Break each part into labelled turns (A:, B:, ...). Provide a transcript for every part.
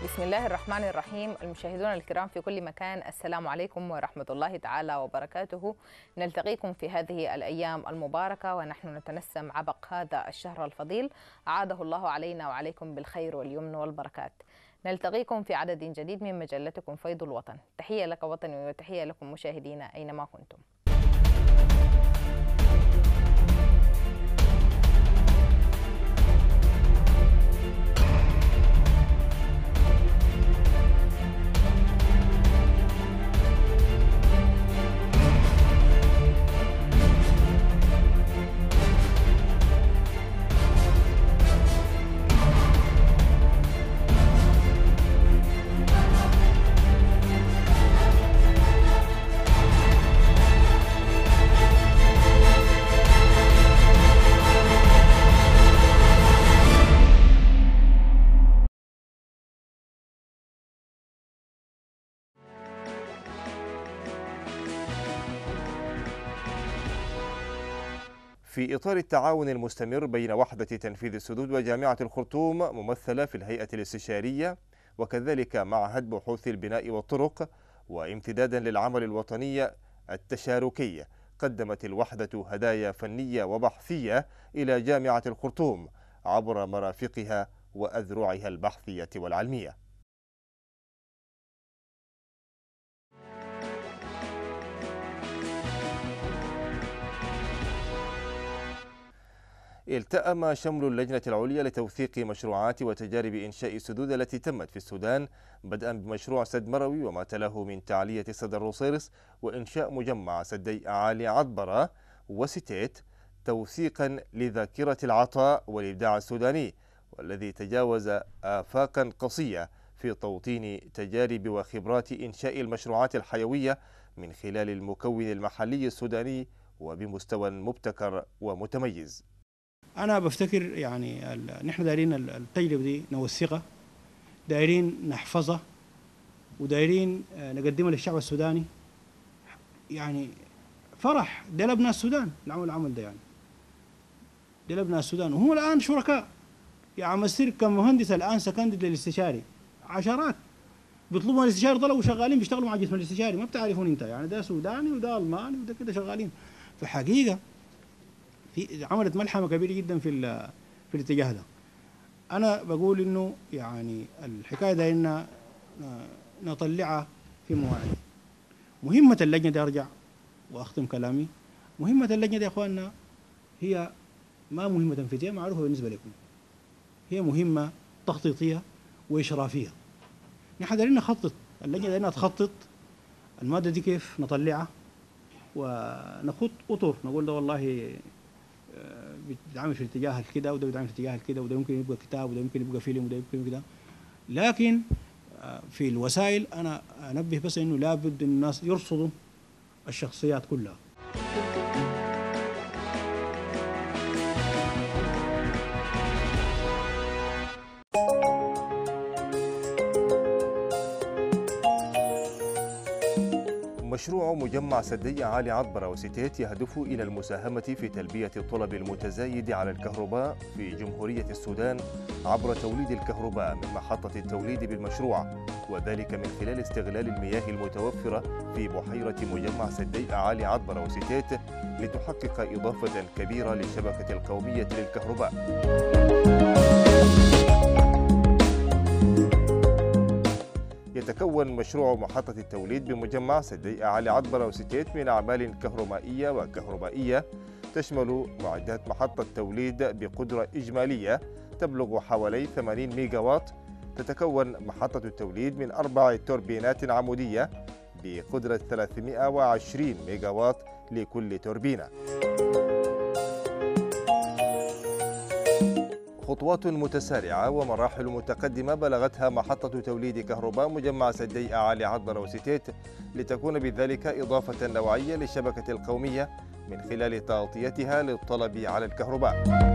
A: بسم الله الرحمن الرحيم. المشاهدون الكرام في كل مكان، السلام عليكم ورحمة الله تعالى وبركاته. نلتقيكم في هذه الأيام المباركة ونحن نتنسم عبق هذا الشهر الفضيل، أعاده الله علينا وعليكم بالخير واليمن والبركات. نلتقيكم في عدد جديد من مجلتكم فيض الوطن. تحية لك وطني وتحية لكم مشاهدينا أينما كنتم.
B: في إطار التعاون المستمر بين وحدة تنفيذ السدود وجامعة الخرطوم ممثلة في الهيئة الاستشارية وكذلك معهد بحوث البناء والطرق، وامتدادا للعمل الوطني التشاركي، قدمت الوحدة هدايا فنية وبحثية إلى جامعة الخرطوم عبر مرافقها وأذرعها البحثية والعلمية. التأم شمل اللجنة العليا لتوثيق مشروعات وتجارب إنشاء السدود التي تمت في السودان، بدءا بمشروع سد مروي وما تلاه من تعلية سد الروسيرس وإنشاء مجمع سدي أعالي عطبرة وستيت، توثيقا لذاكرة العطاء والإبداع السوداني، والذي تجاوز آفاقا قصية في توطين تجارب وخبرات إنشاء المشروعات الحيوية من خلال المكون المحلي السوداني وبمستوى مبتكر ومتميز.
C: أنا بفتكر يعني نحن دايرين التجربة دي نوثقها، دايرين نحفظها، ودايرين نقدمها للشعب السوداني. يعني فرح ده لابناء السودان العمل ده، يعني ده لابناء السودان، وهم الآن شركاء. يعني مسير كمهندس الآن سكندد للاستشاري عشرات بيطلبوا الاستشاري، طلبوا شغالين بيشتغلوا مع جسم الاستشاري، ما بتعرفون انت يعني ده سوداني وده ألماني وده كده شغالين. في حقيقة في عملت ملحمة كبيرة جدا في الاتجاه ده. أنا بقول إنه يعني الحكاية ده إن نطلعها في مواعيد. مهمة اللجنة دي، أرجع وأختم كلامي، مهمة اللجنة دي يا إخواننا هي ما مهمة تنفيذية معروفة بالنسبة لكم، هي مهمة تخطيطية وإشرافية. نحن دايرين نخطط، اللجنة دايرين تخطط المادة دي كيف نطلعها ونخط أطر، نقول ده والله بيتعامل في الاتجاه الكده وده بيتعامل في الاتجاه الكده وده يمكن يبقى كتاب وده يمكن يبقى فيلم وده يمكن كده. لكن في الوسائل أنا أنبه بس إنه لابد الناس يرصدوا الشخصيات كلها.
B: مشروع مجمع سدي أعالي عطبرة وستيت يهدف إلى المساهمة في تلبية الطلب المتزايد على الكهرباء في جمهورية السودان عبر توليد الكهرباء من محطة التوليد بالمشروع، وذلك من خلال استغلال المياه المتوفرة في بحيرة مجمع سدي أعالي عطبرة وستيت لتحقق إضافة كبيرة للشبكة القومية للكهرباء. يتكون مشروع محطة التوليد بمجمع سدي أعالي عطبرة وستيت من أعمال كهرومائية وكهربائية تشمل معدات محطة توليد بقدرة إجمالية تبلغ حوالي 80 ميجا واط. تتكون محطة التوليد من 4 توربينات عمودية بقدرة 320 ميجا واط لكل توربينة. خطوات متسارعة ومراحل متقدمة بلغتها محطة توليد كهرباء مجمع سدي أعالي عطبرة وستيت لتكون بذلك إضافة نوعية للشبكة القومية من خلال تغطيتها للطلب على الكهرباء.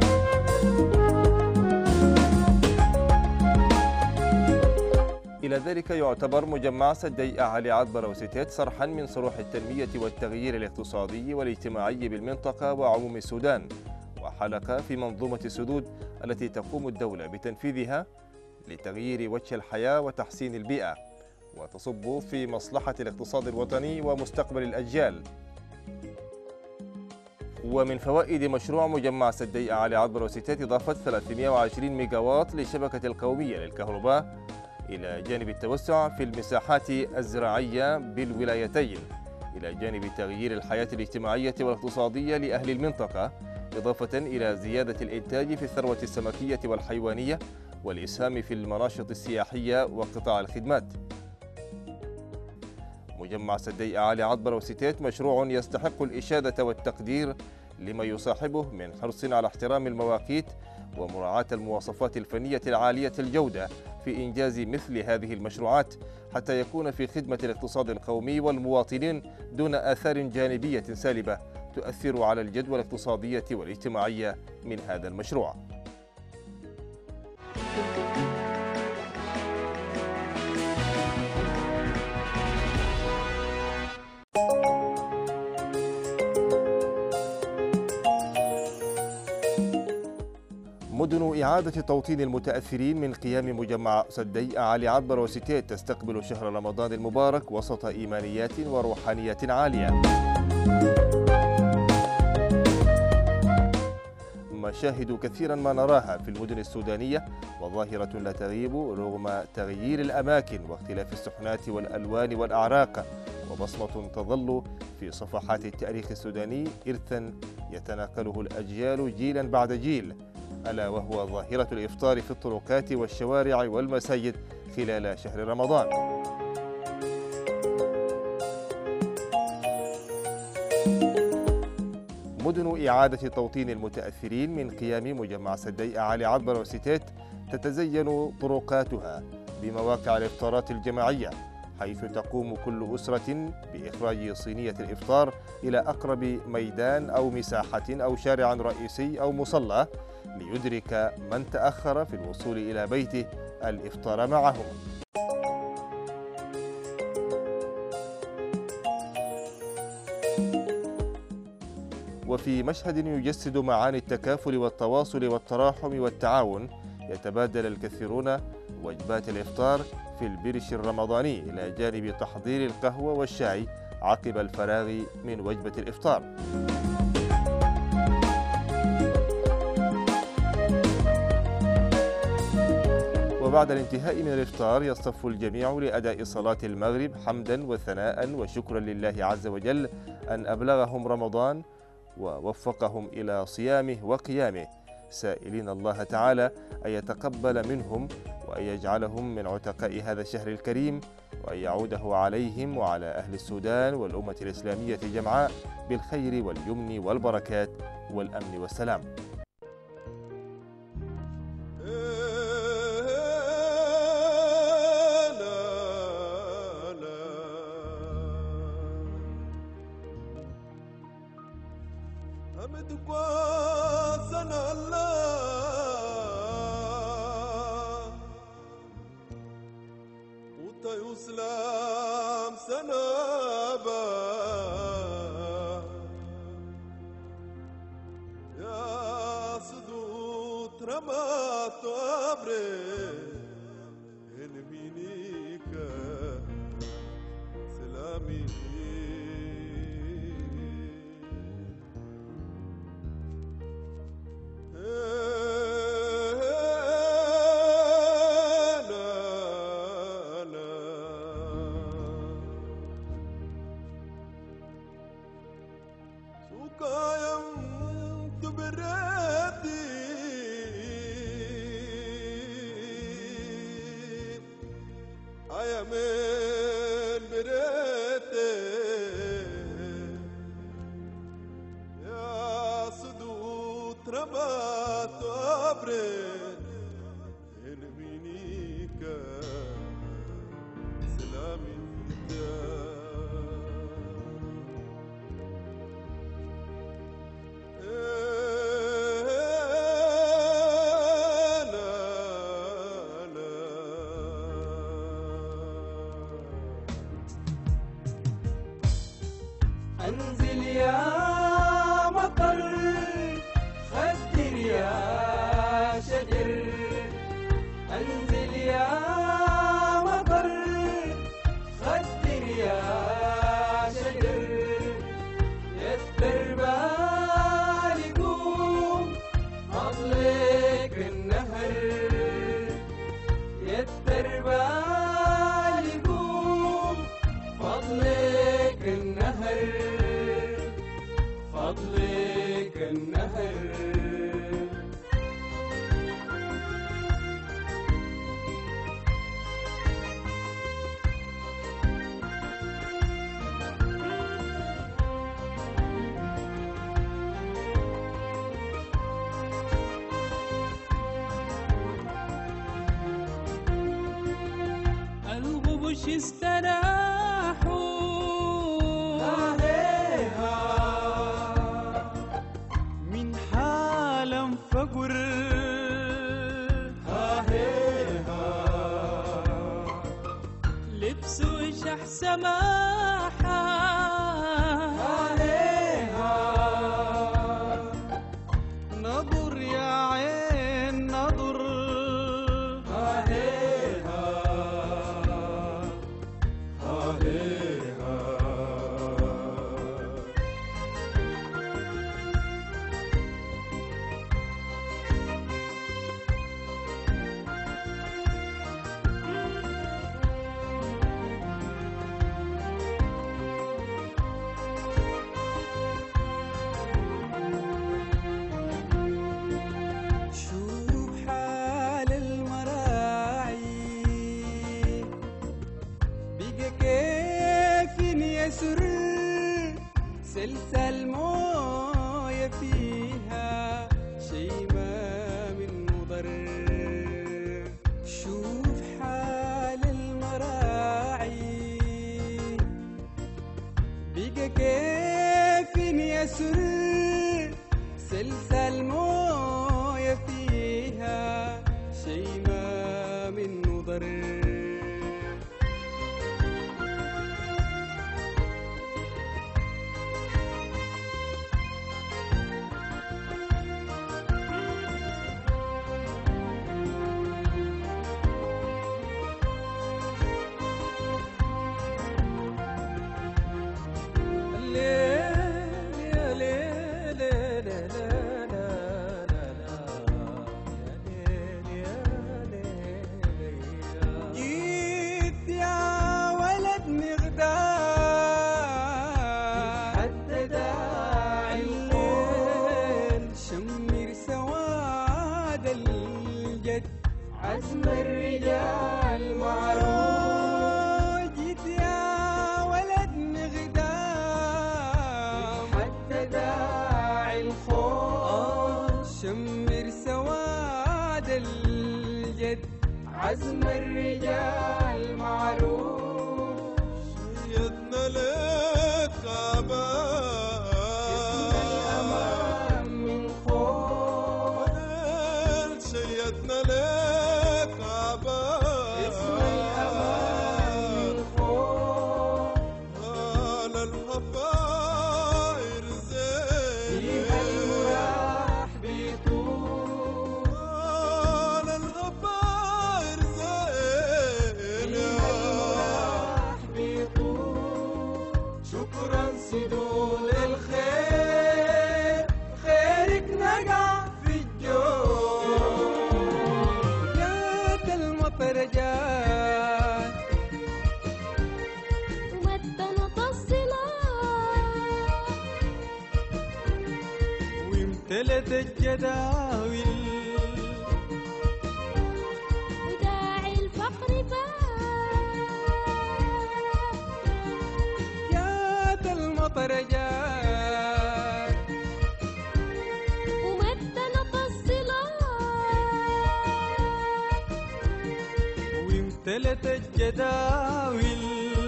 B: إلى ذلك يعتبر مجمع سدي أعالي عطبرة وستيت صرحا من صروح التنمية والتغيير الاقتصادي والاجتماعي بالمنطقة وعموم السودان، وحلقة في منظومة السدود التي تقوم الدولة بتنفيذها لتغيير وجه الحياة وتحسين البيئة، وتصب في مصلحة الاقتصاد الوطني ومستقبل الأجيال. ومن فوائد مشروع مجمع سدي أعالي عطبرة وستات إضافة 320 ميجاوات للشبكة القومية للكهرباء، إلى جانب التوسع في المساحات الزراعية بالولايتين، إلى جانب تغيير الحياة الاجتماعية والاقتصادية لأهل المنطقة، إضافة إلى زيادة الإنتاج في الثروة السمكية والحيوانية والإسهام في المناشط السياحية وقطاع الخدمات. مجمع سدي أعالي عطبرة وستات مشروع يستحق الإشادة والتقدير لما يصاحبه من حرص على احترام المواقيت ومراعاة المواصفات الفنية العالية الجودة في إنجاز مثل هذه المشروعات، حتى يكون في خدمة الاقتصاد القومي والمواطنين دون آثار جانبية سالبة تؤثر على الجدوى الاقتصادية والاجتماعية من هذا المشروع. مدن إعادة توطين المتأثرين من قيام مجمع سدي أعالي عطبرة وستات تستقبل شهر رمضان المبارك وسط إيمانيات وروحانيات عالية. مشاهد كثيرا ما نراها في المدن السودانية، وظاهرة لا تغيب رغم تغيير الأماكن واختلاف السحنات والألوان والأعراق، وبصمة تظل في صفحات التاريخ السوداني إرثا يتناقله الأجيال جيلا بعد جيل، ألا وهو ظاهرة الإفطار في الطرقات والشوارع والمساجد خلال شهر رمضان. مدن إعادة توطين المتأثرين من قيام مجمع سدي أعالي عطبرة وستات تتزين طرقاتها بمواقع الإفطارات الجماعية، حيث تقوم كل أسرة بإخراج صينية الإفطار إلى أقرب ميدان أو مساحة أو شارع رئيسي أو مصلى، ليدرك من تأخر في الوصول إلى بيته الإفطار معهم. وفي مشهد يجسد معاني التكافل والتواصل والتراحم والتعاون، يتبادل الكثيرون وجبات الإفطار في البرش الرمضاني إلى جانب تحضير القهوة والشاي عقب الفراغ من وجبة الإفطار. وبعد الانتهاء من الإفطار يصطف الجميع لأداء صلاة المغرب حمدا وثناء وشكرا لله عز وجل أن أبلغهم رمضان ووفقهم إلى صيامه وقيامه، سائلين الله تعالى أن يتقبل منهم وأن يجعلهم من عتقاء هذا الشهر الكريم، وأن يعوده عليهم وعلى أهل السودان والأمة الإسلامية جمعاء بالخير واليمن والبركات والأمن والسلام.
D: انزل يا مطر خدر يا شجر، انزل استراحوا من حالم فقر لبسوا شح سماحة نظر يا عين نظر سلسل موية فيها شي ما من مضر شوف حال المراعي بقى كيف يسر سلسل موية فيها شي ما من مضر عزم الرجال معروف جيت يا ولد مغدام حتى داعي الخوف شمر سواد الجد عزم الرجال معروف شيدنا لك غابات اسم الأمان من خوف شيدنا لك اسم الأمان من خوف على الهفاير زين فيها المراح بيطول على الهفاير زين فيها المراح بيطول شكرا سدول الخير خيرك نقع في الجو جات المطرجات
E: ومدنت الصلاه
D: وامتلت الجداول
E: وداعي الفقر
D: جات المطرجات
E: ومدنت الصلاه
D: وامتلت الجداول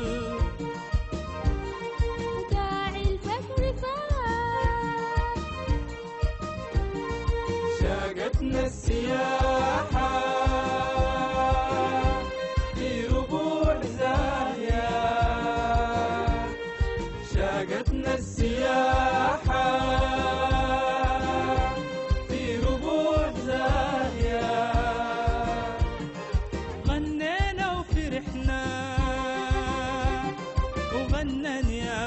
E: وداعي الفقر
D: شاقتنا السياحة في ربوع زاهية شاقتنا السياحة في ربوع زاهية غنينا وفرحنا وغنن يا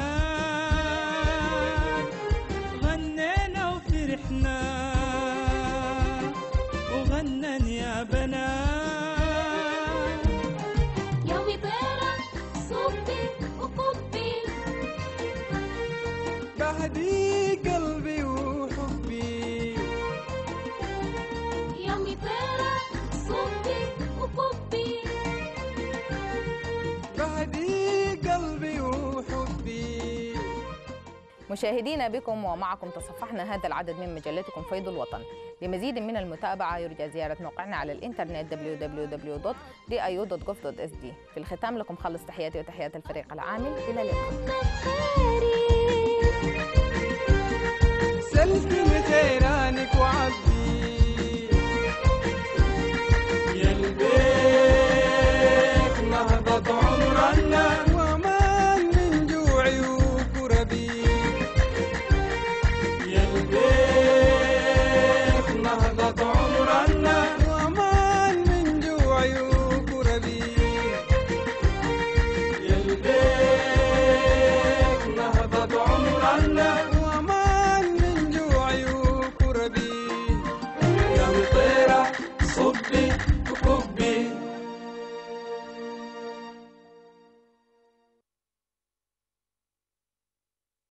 D: بنات غنينا وفرحنا وغنن يا بنات
E: يومي طيرة صبي وقبي
D: بهدي قلبي وحبي
E: يومي طيرة صبي وقبي
D: بهدي قلبي وحبي
A: مشاهدينا بكم ومعكم تصفحنا هذا العدد من مجلتكم فيض الوطن. لمزيد من المتابعة يرجى زيارة موقعنا على الإنترنت www.diu.gov.sd. في الختام لكم خالص تحياتي وتحيات الفريق العامل. إلى اللقاء.
D: سلفي خيرانك وعبد